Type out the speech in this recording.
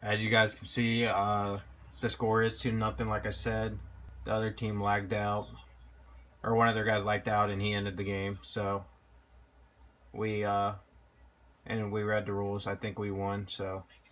As you guys can see, the score is 2-0. Like I said, the other team lagged out, or one of their guys lagged out, and he ended the game. So we read the rules. I think we won. So